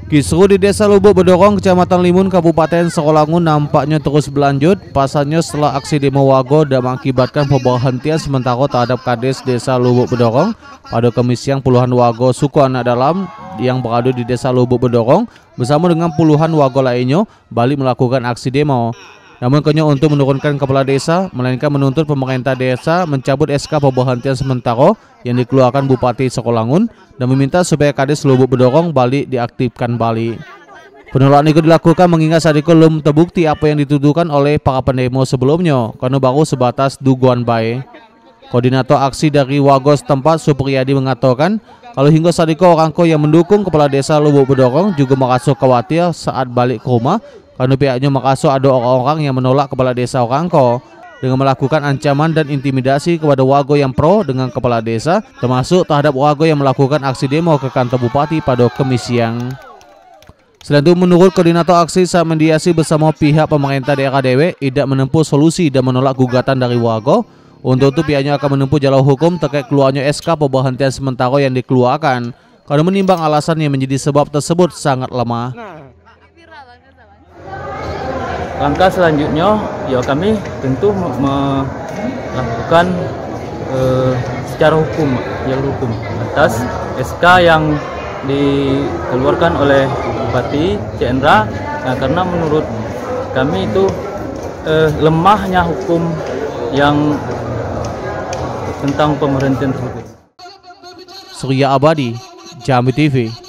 Kisruh di Desa Lubuk Bedorong, Kecamatan Limun, Kabupaten Sekolangun nampaknya terus berlanjut. Pasalnya setelah aksi demo Wago dan mengakibatkan pemberhentian sementara terhadap Kades Desa Lubuk Bedorong, pada Kamis siang puluhan Wago suku anak dalam yang berada di Desa Lubuk Bedorong bersama dengan puluhan Wago lainnya balik melakukan aksi demo. Namun hanya untuk menurunkan kepala desa, melainkan menuntut pemerintah desa mencabut SK pemberhentian sementara yang dikeluarkan Bupati Sekolangun dan meminta supaya Kades Lubuk Bedorong balik diaktifkan balik. Penolakan itu dilakukan mengingat saat itu belum terbukti apa yang dituduhkan oleh para pendemo sebelumnya, karena baru sebatas dugaan baik. Koordinator aksi dari Wago setempat Supriyadi mengatakan kalau hingga saat itu orangko yang mendukung kepala desa Lubuk Bedorong juga merasa khawatir saat balik ke rumah karena pihaknya merasa ada orang-orang yang menolak kepala desa orangko dengan melakukan ancaman dan intimidasi kepada Wago yang pro dengan kepala desa, termasuk terhadap Wago yang melakukan aksi demo ke kantor Bupati pada Kamis siang. Selain itu, menurut koordinator aksi saat mediasi bersama pihak pemerintah daerah Dewe tidak menempuh solusi dan menolak gugatan dari Wago. Untuk itu pihaknya akan menempuh jalur hukum terkait keluarnya SK pemberhentian sementara yang dikeluarkan karena menimbang alasan yang menjadi sebab tersebut sangat lemah. Langkah selanjutnya, ya kami tentu melakukan secara hukum atas SK yang dikeluarkan oleh Bupati Cendra, karena menurut kami itu lemahnya hukum yang tentang pemberhentian tersebut. Surya Abadi, Jambi TV.